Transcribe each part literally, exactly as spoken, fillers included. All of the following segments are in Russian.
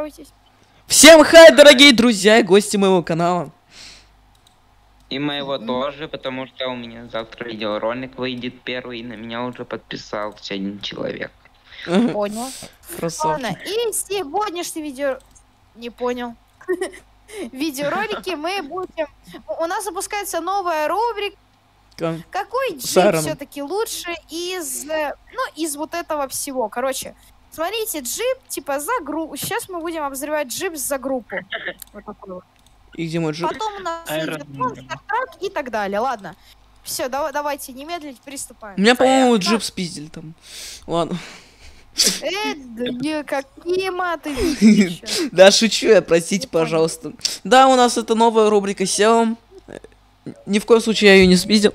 поздоровайтесь. Всем хай, дорогие друзья и гости моего канала. И моего тоже, потому что у меня завтра видеоролик выйдет первый, и на меня уже подписался один человек. Понял. Красавчик. Ладно, и сегодняшний видео... Не понял. Видеоролики мы будем... У нас запускается новая рубрика. Какой джип все-таки лучше из... Ну, из вот этого всего. Короче, смотрите, джип, типа, за группу. Сейчас мы будем обозревать джип за группу. Вот такой вот. И где мой джип? Потом у нас идет Monster Truck и так далее. Ладно. Все, давай, давайте не медлить, приступаем. У меня, по-моему, джип спиздили там. Ладно. Э, какие маты. Да, шучу я, простите, пожалуйста. Да, у нас это новая рубрика сео. Ни в коем случае я ее не спиздил.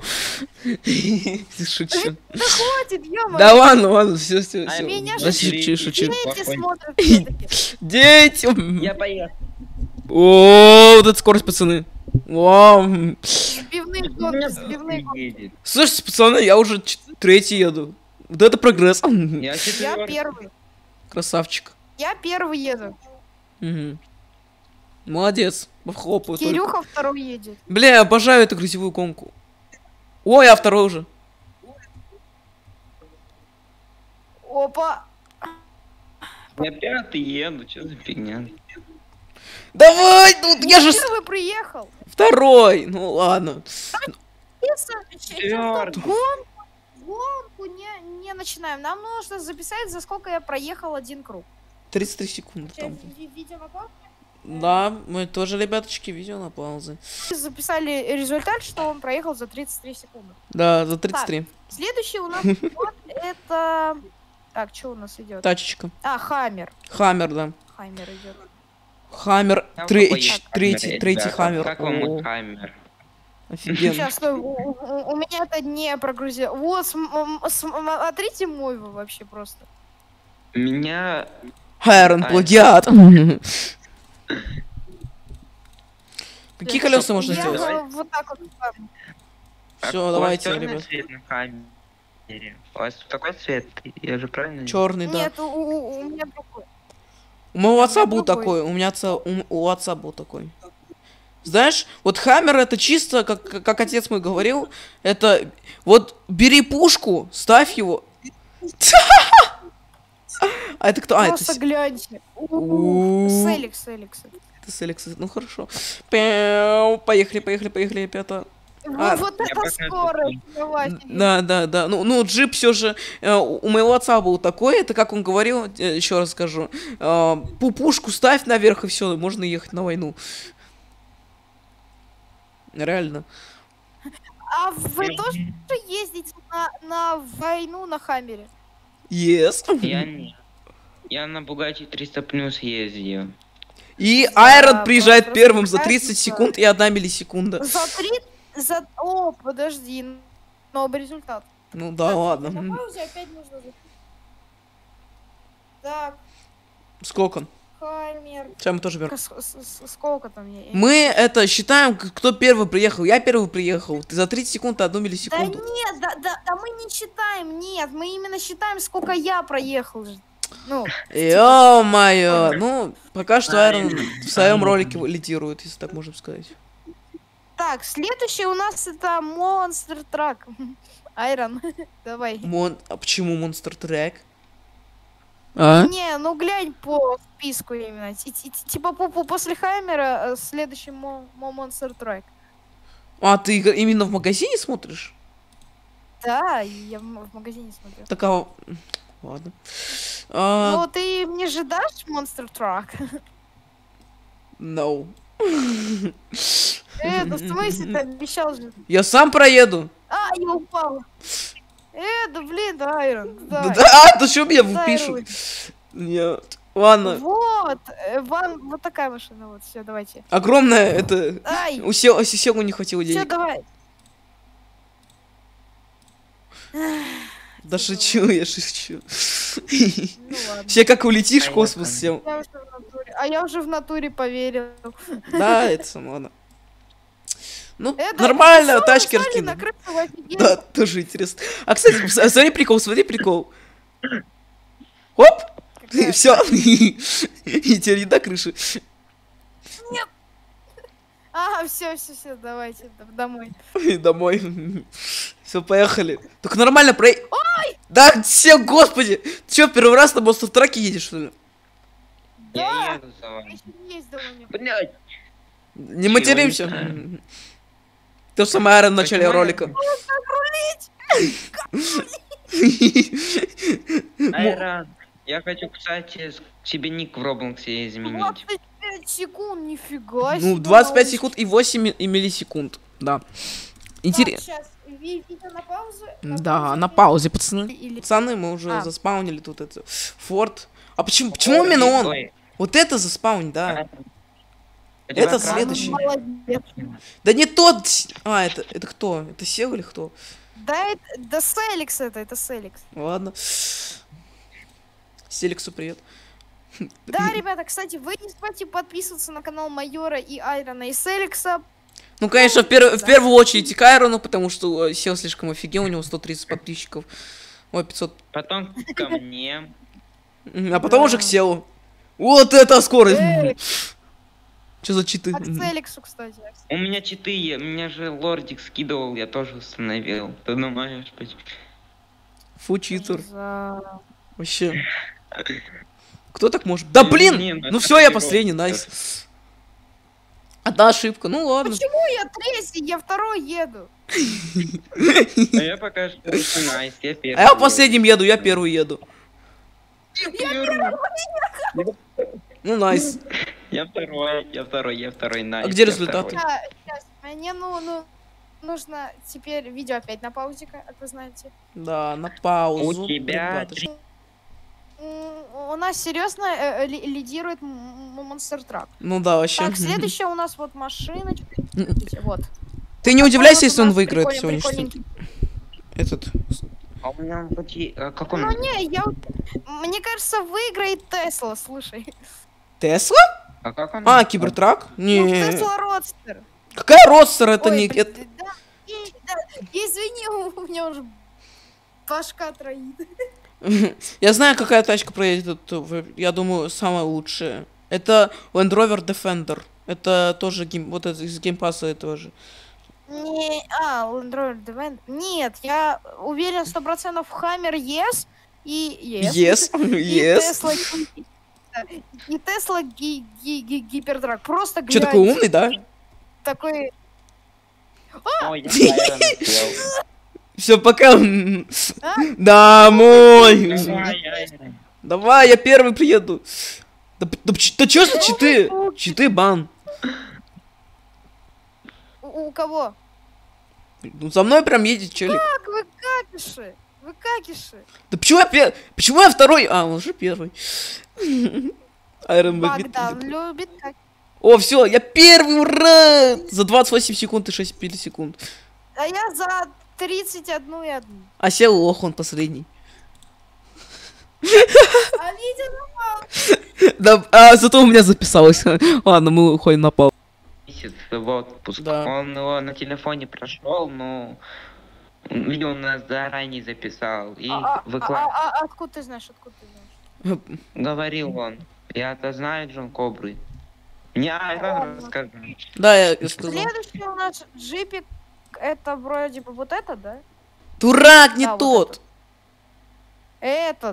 Шучу. Да хватит, ё-моё. Да ладно, ладно, все, все, все. Меня Да шучу, шучу. Дети смотрят всё-таки. Дети! Я поехал. О, вот эта скорость, пацаны. Вау. Сбивные гонки, сбивные гонки. Слушайте, пацаны, я уже третий еду. Вот это прогресс. Я, Я первый. Красавчик. Я первый еду. Угу. Молодец. Хлопаю. Кирюха только. второй едет. Бля, я обожаю эту грязевую гонку. Ой, я второй уже. Опа. я пятый еду, что за фигня? Давай, ну я же... Первый приехал. Второй. Ну ладно. Четвёртый. Гонку, гонку не, не начинаем. Нам нужно записать, за сколько я проехал один круг. тридцать три секунды. Там. Видео на паузе? Да, мы тоже, ребяточки, видео на паузе. Записали результат, что он проехал за тридцать три секунды. Да, за тридцать три. Так, следующий у нас вот это... Так, что у нас идет? Тачечка. А, Хаммер. Хаммер, да. Хаммер идет. Хаммер. Там Третий, какой третий, Хаммер, третий ребята? Хаммер. Как вам О, мой Хаммер? офигенно. Сейчас, стой, у, у- у меня это не прогрузило. Вот, см- м- смотрите мой вообще просто. Меня... Хайрон, А, плагиат. Какие колеса можно Я сделать? вот- вот так вот. ставлю. Все, у вас давайте, чёрный ребят. цвет на Хаммере? У вас такой цвет? Я же правильно... Черный, да. Нет, у, у- у меня другой. У моего отца был другой. такой, у меня отца, у, у отца был такой. Знаешь, вот Хаммер это чисто, как, как отец мой говорил, это вот бери пушку, ставь его. А это кто? А, это Просто С- гляньте. У. Селик, Селик, Селик. это Селекс. Ну хорошо. Пяу, Поехали, поехали, поехали, ребята. А, Вот я это посмотрю. скорость. Давайте. Да, да, да. Ну, ну джип все же э, у моего отца был такой, это как он говорил, э, еще раз скажу. Э, пупушку ставь наверх и все, можно ехать на войну. Реально. А вы тоже ездите на, на войну на Хаммере? Yes. Я не... Я на Бугатти триста плюс ездил. И Да, Айрон приезжает просто первым за разница. тридцать секунд и одна миллисекунда. За три... За... О, подожди. Новый результат. Ну да, Так, ладно. на М. паузе опять нужно... за- Так, Сколько? Хаммер. Сейчас мы тоже берем. С- с- с- Сколько там? Я- я- Мы это считаем, к- кто первый приехал. Я первый приехал. Ты за тридцать секунд и одну Да миллисекунду. нет, да, да, да мы не считаем, нет, мы именно считаем, сколько я проехал. же. Ну, Ё-моё. Ну, пока что Айрон Айрон. в своем Айрон. ролике лидирует, если так можно сказать. так, следующий у нас это Monster Truck. Айрон, давай. Мон... А почему Монстр Трек? А? Не, ну глянь по списку именно. Ти- ти- ти- Типа по- по- после Хаммера э, следующий Мо Мо- Monster Truck. А ты иг- именно в магазине смотришь? Да, я в м- в магазине смотрю. Так, а... Ладно. А, Ну ты мне же дашь Monster Truck? no. Это, в смысле, ты обещал же. Я сам проеду. А, я упал. Э, да блин, да, Айрон, Да, да. да, а, да что меня Дай пишут? руль. Нет. Ладно. Вот, э, вам вот такая машина, вот, все, давайте. Огромная, это... Ай, У Сел- Селу не хватило все, денег. давай. Да шучу, я шучу. Ну ладно. Все как улетишь в А космос, я Сел. Я уже в натуре- А я уже в натуре поверил. Да, это само, ладно. Ну, Это- нормально, Всё, тачки встали раскину. на крышу, офигеть. Да, тоже интересно. А, кстати, с- смотри прикол, смотри прикол. Оп! Все. И теперь не до крыши. Нет. Ага, все, все, все, давайте домой. Домой. Все, поехали. Только нормально про... Ой! Да, все, господи! Ты что, первый раз на монстр-траке едешь, что ли? Да. Я еду за вами. Блядь. Не материмся. То же самое Айрон в начале ролика. Айрон, я хочу, кстати, себе ник в Роблоксе изменить. двадцать пять секунд, нифига себе. Ну, двадцать пять секунд и восемь миллисекунд, да. Интересно. Сейчас, видео на паузу? Да, на паузе, пацаны. Пацаны, мы уже заспаунили тут это. Форт. А почему, почему именно он? Вот это заспаунить, да. Это следующий. Да не тот. А, это, это кто? Это Сев или кто? Да, это, да Селикс это, это Селикс. Ладно. Селиксу привет. Да, ребята, кстати, вы не забывайте подписываться на канал Майора и Айрона и Селикса. Ну, конечно, в, пер... да. в первую очередь и к Айрону, потому что Сев слишком офигел, у него сто тридцать подписчиков. Ой, пятьсот. Потом ко мне. А потом уже к Севу. Вот это скорость! Что за читы? А к Селиксу, кстати. У меня читы, меня же лордик скидывал, я тоже установил. Ты думаешь, почему? Фу, читер. За... Вообще. Кто так может? Да блин! Не, ну все, я последний, найс. Одна ошибка, ну ладно. Почему я третий? Я второй еду. А я пока что найс, я первый. А я последним еду, я первый еду. Ну найс. Я второй, я второй, я второй, найс. А где результаты? Сейчас, мне ну, ну, нужно теперь видео опять на паузе, как вы знаете. Да, на паузу. У тебя... У нас серьезно э, ли, лидирует Монстр Трак. Ну да, вообще. Так, следующая у нас вот машиночка. Вот. Ты не удивляйся, если он выиграет сегодня. Этот. А у меня почти... Какой? Ну не, я... Мне кажется, выиграет Тесла, слушай. Тесла? А как он? А, Кибертрак? Не. Ну, Тесла Родстер. Какая Родстер? Это Ой, не... Да, да, да, извини, у меня уже башка троит. Я знаю, какая тачка проедет. Я думаю, самая лучшая. Это Land Rover Defender. Это тоже гейм... вот это из геймпаса этого же. Не, а, Land Rover Defender. Нет, я уверен сто процентов Hammer Yes и Yes. Yes, yes. И Tesla Гипертрак. Просто глянь. Че, такой умный, да? Такой... Ой, я все, пока. А? Домой. Давай, я первый приеду. Да, да, да чё за читы? Читы бан. У, у кого? Ну, за мной прям едет челик. Как вы какиши? Вы какиши? Да почему я первый? Почему я второй? А, он же первый. Айрон Богдан любит как. О, все, я первый, ура! За двадцать восемь секунд и шесть миллисекунд. А я за тридцать одну и одну. А сел лох, он последний. А видео напал. Да, а зато у меня записалось. Ладно, мы уходим на паузу. В отпуск. Да. Он его на телефоне прошел, но видео у нас заранее записал и а, выкладывал. А, а, а откуда ты знаешь, откуда ты знаешь? Говорил он. Я-то знаю Джон Кобры. Не, Айрон расскажу. Да, я сказал. Следующий у нас джипик, это вроде бы вот это, да? Дурак, не да, тот. Вот этот. этот.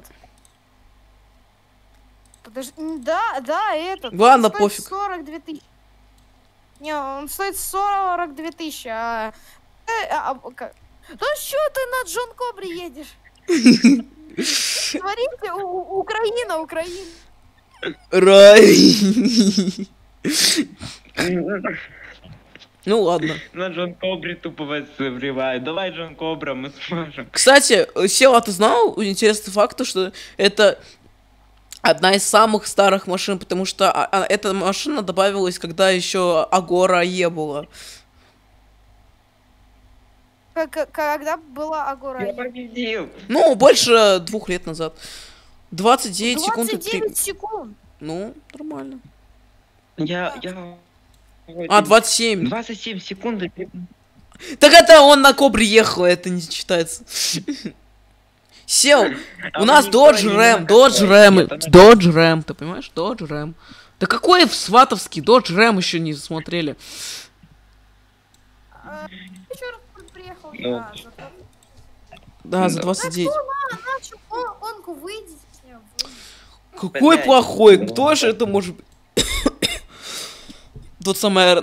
Подожди, да, да, этот. Ладно, пофиг. сорок две тысячи. Не, он стоит сорок две тысячи, а... а, а как? Ну что ты на Джон Кобре едешь? Смотрите, Украина, Украина. Рай. Ну ладно. На Джон Кобре тупо вас врывает. Давай, Джон Кобра, мы сможем. Кстати, Сева, ты знал интересный факт, что это одна из самых старых машин, потому что эта машина добавилась, когда еще Агора Е была. Когда была Агора Е? Я победил. Ну, больше двух лет назад. двадцать девять секунд. двадцать девять секунд. Ну, нормально. Я, я... А, двадцать семь. двадцать семь секунд. Так это он на Кобре ехал, это не считается. Сел. У нас Dodge Ram, Dodge Ram, Dodge Ram, ты понимаешь? Dodge Ram. Да какой в сватовский Dodge Ram еще не смотрели? Да, за двадцать девять. Какой плохой? Кто же это может быть? Тот самый...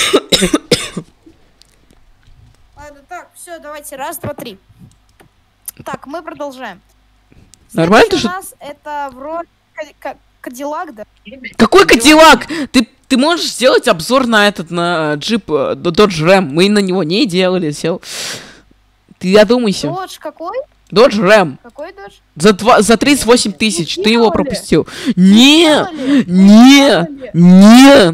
Ладно, так, все, давайте, раз, два, три. Так, мы продолжаем. Нормально же? У нас это вроде Кадиллак, да? Какой Кадиллак? Ты, ты можешь сделать обзор на этот, на джип Dodge Ram. Мы на него не делали, сел. Ты одумайся. Dodge какой? Dodge Ram. Какой Dodge? За, два, за тридцать восемь тысяч. Ты его пропустил. Нет! Нет! Нет!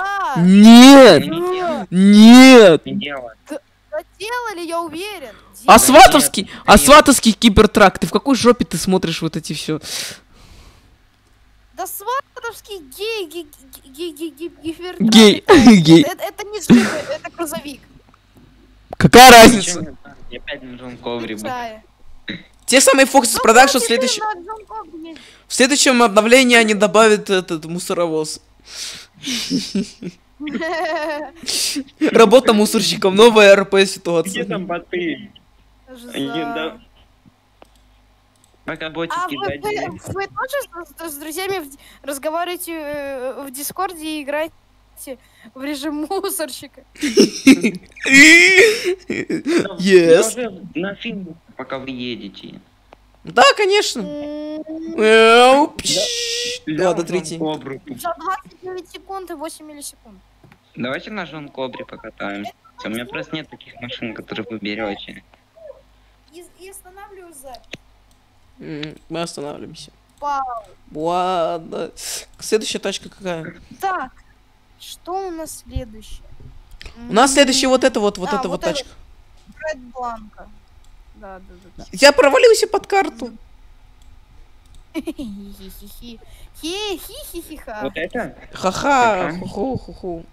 Нет! Нет! Делали, я уверен. А сватовский, а сватовский кибертрак, ты в какой жопе ты смотришь вот эти все? Да сватовский гей, гей, гей, гей, гей, гей, гей. Это, это не джип, это грузовик. Какая разница? Я опять на Джон Ковре. Те самые Foxes Production в следующем... В следующем обновлении они добавят этот мусоровоз. Работа мусорщиком, новая РП ситуация. Где там боты? Пока ботики а вы, вы, вы тоже с, с друзьями разговариваете э, в Дискорде и играете в режим мусорщика? Yes. На фильм, пока вы едете. Да, конечно. Ладно, третий. За двадцать девять секунд и восемь миллисекунд. Давайте на Жон Кобре покатаемся. У меня просто нет таких машин, которые вы берете. И, и останавливаюсь запись. Мы останавливаемся. Вау. Ладно. Следующая тачка какая? Так, что у нас следующее? У нас следующая вот эта вот, вот а, эта вот, вот тачка. Ред Бланка. Да, да, да. Я провалился под карту. Хи-хи-хи-ха. Вот это? Ха-ха. Ху-ху-ху-ху.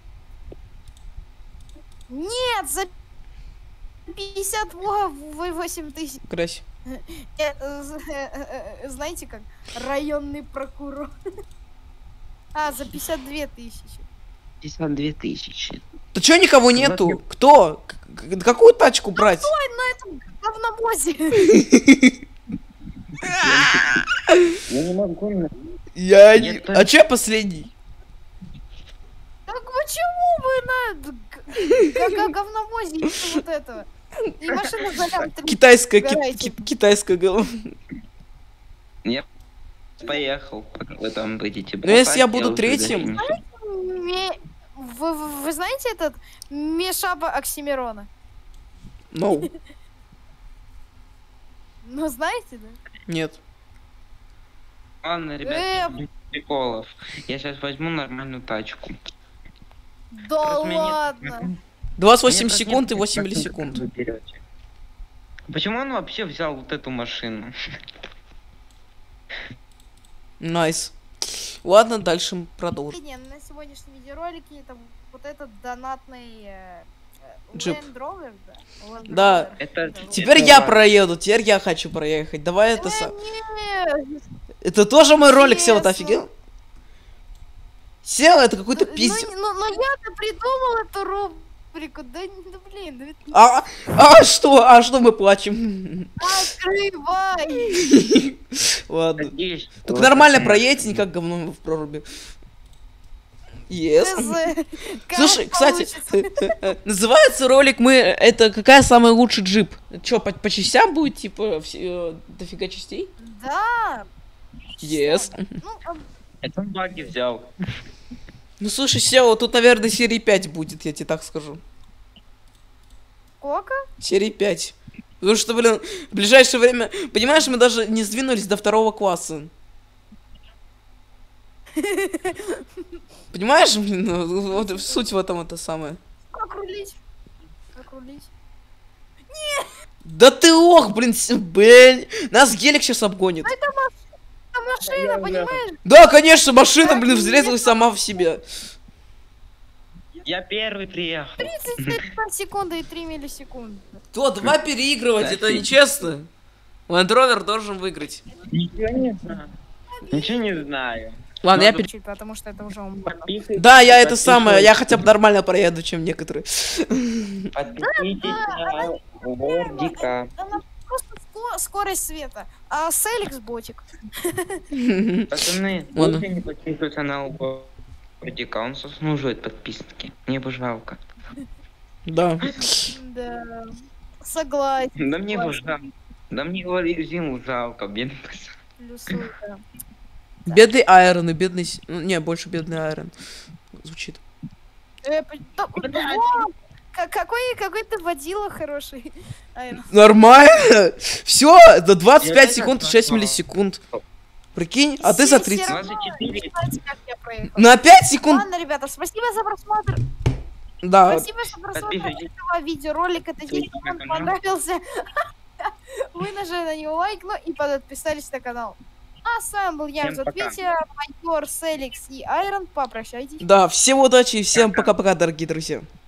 Нет, за пятьдесят восемь тысяч. Крась. Знаете как? Районный прокурор. А, за пятьдесят две тысячи. пятьдесят две тысячи. Да чё никого нету? Кто? Какую тачку брать? Стой на этом говновозе. Я не могу. Я не... А чё последний? Так почему вы на говновозе вот этого? И машина залям. Китайская, китайская голова. Я поехал, пока вы там будете. Ну если я буду третьим... Вы, вы знаете этот Мешаба Оксимирона? No. Ну знаете, да? Нет. Ладно, ребята, без приколов. Я сейчас возьму нормальную тачку. Да просто ладно. двадцать восемь секунд и восемь миллисекунд. Почему он вообще взял вот эту машину? Найс. Nice. Ладно, дальше продолжим. На сегодняшнем видеоролике это вот этот донатный э, джип. Land Rover, да? Land да. Rover. Это, теперь это я проеду, теперь я хочу проехать. Давай это сам. Это тоже мой ролик, Сел, ты офигел? Сел, это какой-то пиздец. Но, но, но я-то придумал эту рубрику, да, да блин. Да ведь... А, а что, а что мы плачем? Открывай! Ладно. Только нормально проедете, не как говно в проруби. Yes. Слушай, кстати, называется ролик мы, это какая самый лучший джип? Чё, по, по частям будет, типа, все, дофига частей? Да. Yes. Ну, это он баги взял. Ну слушай, Сео, тут, наверное, серии пять будет, я тебе так скажу. Сколько? Серии пять. Потому что, блин, в ближайшее время... Понимаешь, мы даже не сдвинулись до второго класса. Понимаешь, блин, вот суть в этом это самое. Как рулить? Как рулить? Нет! Да ты ох, блин, блин. Нас гелик сейчас обгонит. Это машина, понимаешь? Да, конечно, машина, блин, взлезла сама в себя. Я первый приехал. тридцать секунды и три миллисекунды. То, давай переигрывать, это нечестно. Land Rover должен выиграть. Ничего не знаю. Ничего не знаю. Ладно, я пере... Потому что это уже умно. Да, я это самое, я хотя бы нормально проеду, чем некоторые. Подпишитесь на Вордика. Она просто скорость света. А Селикс ботик. Пацаны, лучше не подписываться на Вордика, он заслуживает подписки. Мне бы жалко. Да. Да. Согласен. Да мне его жалко. Да мне его резину жалко, бедный пацан. Бедный Айрон и бедный... Ну, не, больше бедный Айрон. Звучит. Э, какой, какой ты водила хороший. Айрон. Нормально. Все, до двадцать пять секунд и шесть миллисекунд. Прикинь, а ты за тридцать. На пять секунд. Ладно, ребята, спасибо за просмотр. Да. Спасибо за просмотр этого видеоролика. Надеюсь, вам понравился. Вы нажали на него лайк, ну и подписались на канал. А с вами был я, Витя, майор, Селикс и Айрон. Попрощайтесь. Да, всем удачи и всем пока-пока, дорогие друзья.